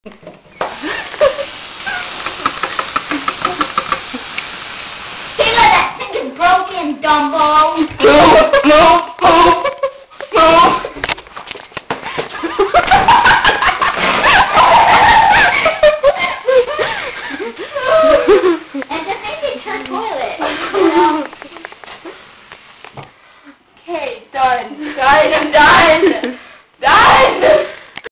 Taylor, that thing is broken, Dumbo. No. And just maybe turn toilet. Okay, done. Guys, I'm done.